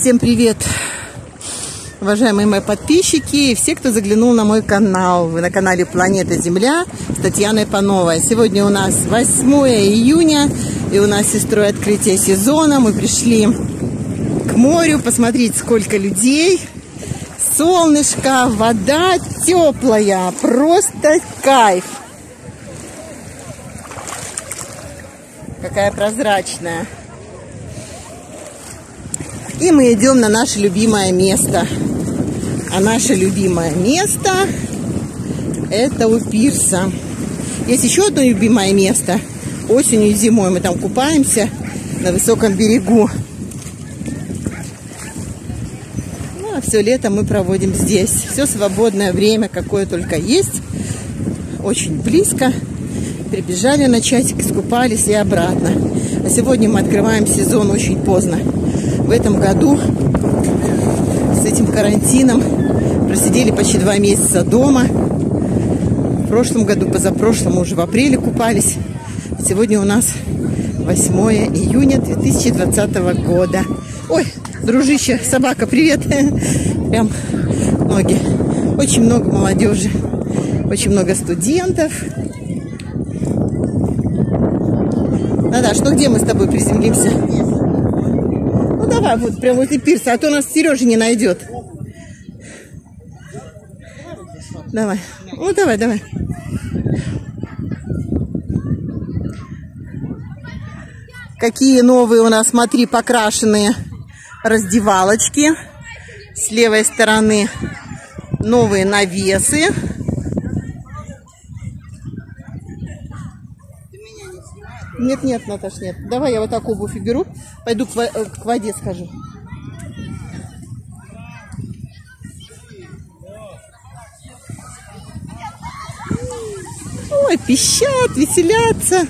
Всем привет, уважаемые мои подписчики и все, кто заглянул на мой канал. Вы на канале Планета Земля с Татьяной Пановой. Сегодня у нас 8 июня, и у нас с сестрой открытие сезона. Мы пришли к морю посмотреть, сколько людей. Солнышко, вода теплая, просто кайф. Какая прозрачная. И мы идем на наше любимое место. А наше любимое место это у пирса. Есть еще одно любимое место. Осенью и зимой мы там купаемся на высоком берегу. Ну, а все лето мы проводим здесь. Все свободное время, какое только есть. Очень близко. Прибежали на часик, искупались и обратно. А сегодня мы открываем сезон очень поздно. В этом году с этим карантином просидели почти 2 месяца дома. В прошлом году, позапрошлом, мы уже в апреле купались. Сегодня у нас 8 июня 2020 года. Ой, дружище, собака, привет. Прям ноги. Очень много молодежи, очень много студентов. Наташ, ну где мы с тобой приземлимся? Ну давай, вот прям возле пирса, а то нас Сережа не найдет. Давай. Ну давай, давай. Какие новые у нас, смотри, покрашенные раздевалочки. С левой стороны новые навесы. Нет, нет, Наташ, нет. Давай я вот так обувь уберу. Пойду к воде схожу. Ой, пищат, веселятся.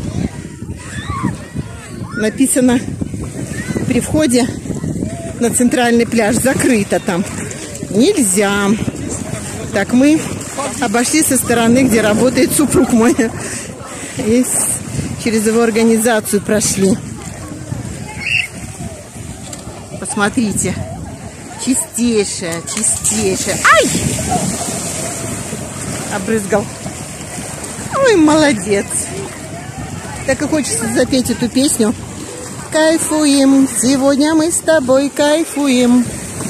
Написано при входе на центральный пляж закрыто там. Нельзя. Так, мы обошли со стороны, где работает супруг мой. И через его организацию прошли. Посмотрите. Чистейшая, чистейшая. Ай! Обрызгал. Ой, молодец. Так и хочется запеть эту песню. Кайфуем, сегодня мы с тобой кайфуем.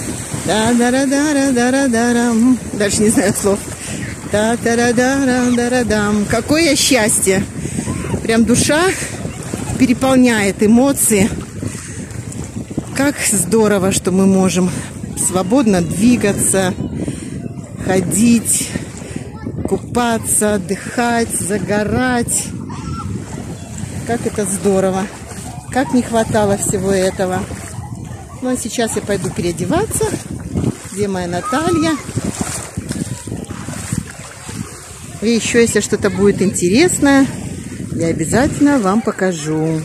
Да-да-да-да-да-да-да-дам. Дальше не знаю слов. Да-да-да-да-да-да-дам. Какое счастье. Прям душа переполняет эмоции. Как здорово, что мы можем свободно двигаться, ходить, купаться, отдыхать, загорать. Как это здорово. Как не хватало всего этого. Ну а сейчас я пойду переодеваться. Где моя Наталья? И еще, если что-то будет интересное, я обязательно вам покажу.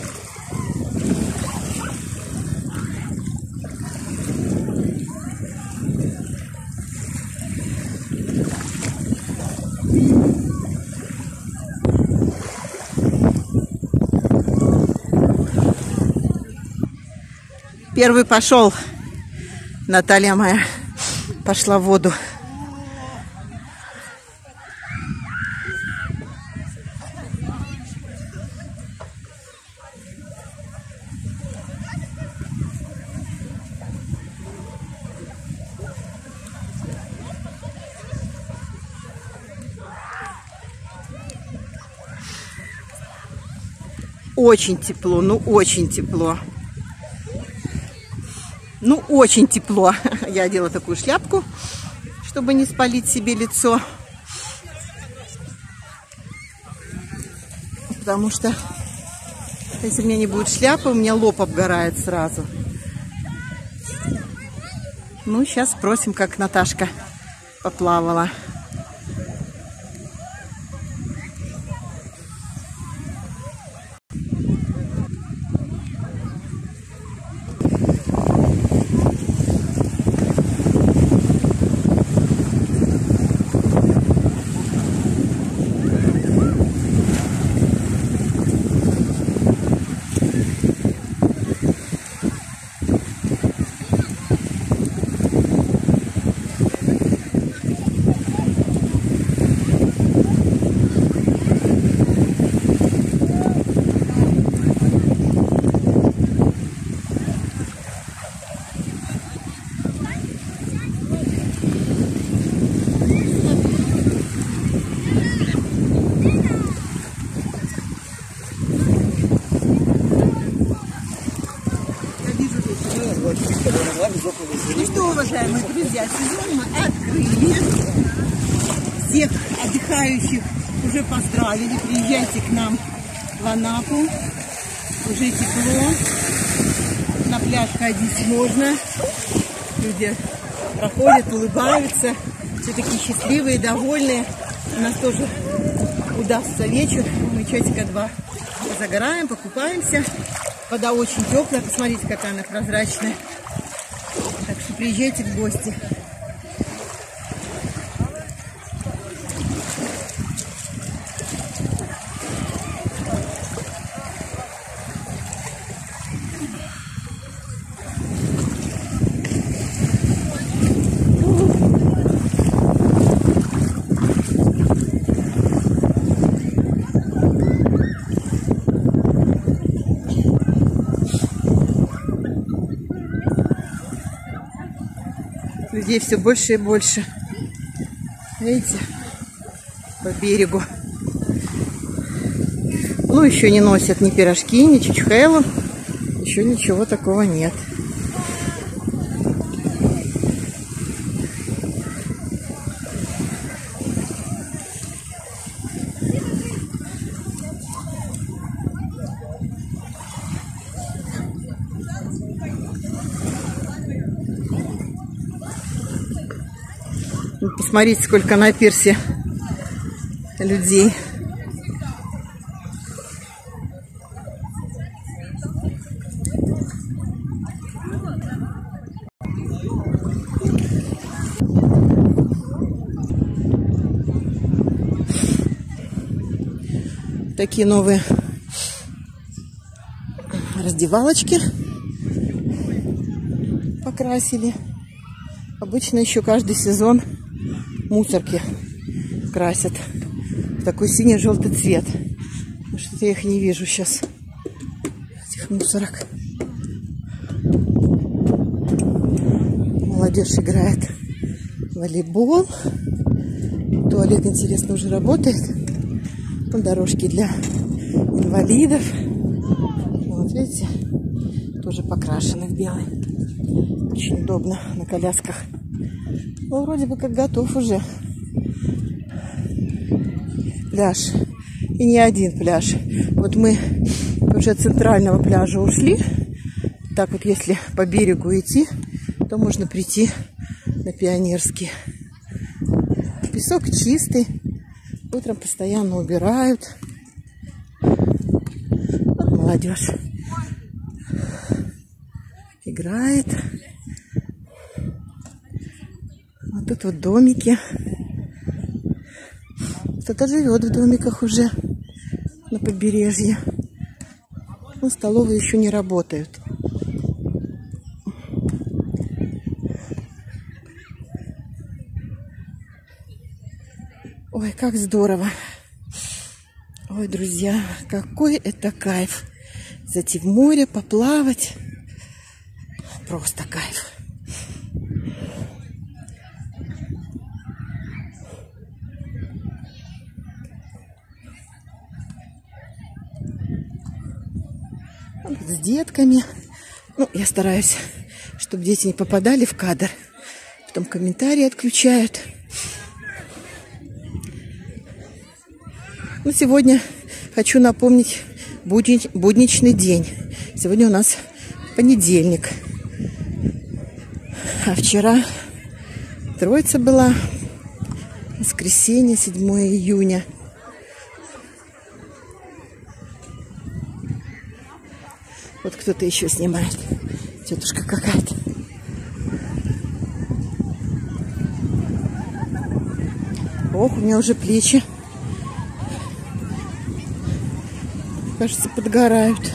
Первый пошел. Наталья моя пошла в воду. Очень тепло, ну очень тепло. Ну очень тепло. Я одела такую шляпку, чтобы не спалить себе лицо. Потому что если у меня не будет шляпы, у меня лоб обгорает сразу. Ну, сейчас спросим, как Наташка поплавала. Ну что, уважаемые друзья, сезон мы открыли. Всех отдыхающих уже поздравили. Приезжайте к нам в Анапу. Уже тепло. На пляж ходить можно. Люди проходят, улыбаются. Все такие счастливые, довольные. У нас тоже удастся вечер. Мы часика 2 загораем, покупаемся. Вода очень теплая. Посмотрите, какая она прозрачная. Так что приезжайте в гости. Людей все больше и больше. Видите? По берегу. Ну, еще не носят ни пирожки, ни чучхелу. Еще ничего такого нет. Посмотрите, сколько на пирсе людей. Такие новые раздевалочки покрасили. Обычно еще каждый сезон мусорки красят в такой синий-желтый цвет. Что-то я их не вижу сейчас, этих мусорок. Молодежь играет в волейбол. Туалет, интересно, уже работает. Дорожки для инвалидов. Вот видите, тоже покрашены в белый. Очень удобно на колясках. Ну, вроде бы как готов уже пляж. И не один пляж. Вот мы уже от центрального пляжа ушли. Так вот, если по берегу идти, то можно прийти на Пионерский. Песок чистый. Утром постоянно убирают. Вот молодежь играет. А тут вот домики. Кто-то живет в домиках уже на побережье. Но столовые еще не работают. Ой, как здорово. Ой, друзья, какой это кайф. Зайти в море, поплавать. Просто кайф. Вот с детками. Ну, я стараюсь, чтобы дети не попадали в кадр. Потом комментарии отключают. Ну, сегодня хочу напомнить будничный день. Сегодня у нас понедельник. А вчера Троица была. Воскресенье, 7 июня. Вот кто-то еще снимает. Тетушка какая-то. Ох, у меня уже плечи, кажется, подгорают.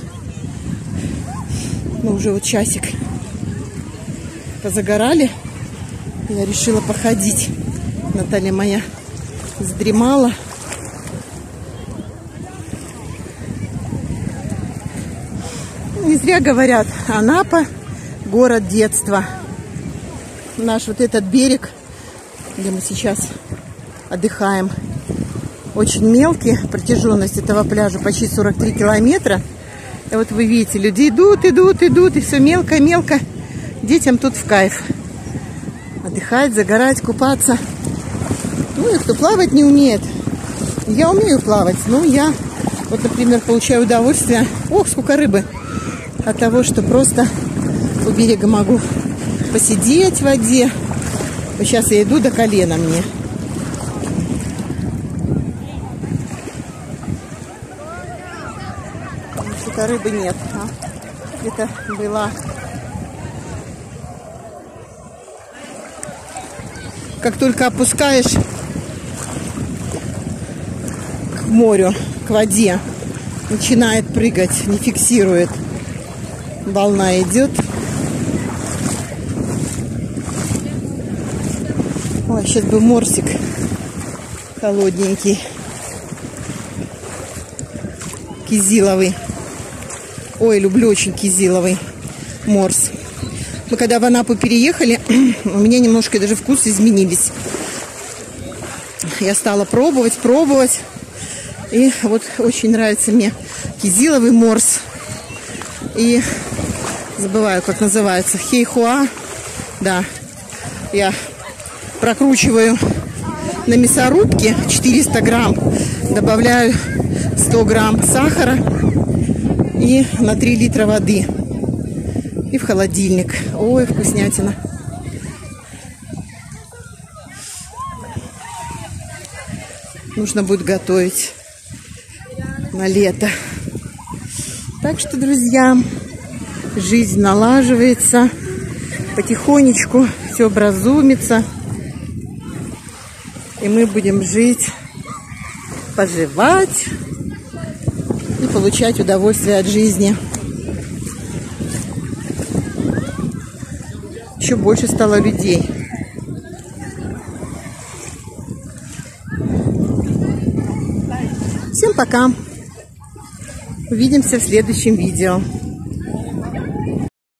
Мы уже вот часик позагорали. Я решила походить. Наталья моя задремала. Не зря говорят, Анапа — город детства. Наш вот этот берег, где мы сейчас отдыхаем, очень мелкий. Протяженность этого пляжа почти 43 километра. И вот вы видите, люди идут, и все мелко-мелко. Детям тут в кайф. Отдыхать, загорать, купаться. Ну и кто плавать не умеет. Я умею плавать, но я, вот, например, получаю удовольствие. Ох, сколько рыбы! От того, что просто у берега могу посидеть в воде. Вот сейчас я иду до колена мне. Что-то рыбы нет. Где-то была. Как только опускаешь к морю, к воде, начинает прыгать, не фиксирует. Волна идет. Ой, сейчас бы морсик холодненький. Кизиловый. Ой, люблю очень кизиловый морс. Мы когда в Анапу переехали, у меня немножко даже вкус изменились. Я стала пробовать. И вот очень нравится мне кизиловый морс. И забываю, как называется. Хейхуа. Да. Я прокручиваю на мясорубке 400 грамм. Добавляю 100 грамм сахара. И на 3 литра воды. И в холодильник. Ой, вкуснятина. Нужно будет готовить на лето. Так что, друзья, жизнь налаживается. Потихонечку все образумится. И мы будем жить, поживать и получать удовольствие от жизни. Еще больше стало людей. Всем пока. Увидимся в следующем видео.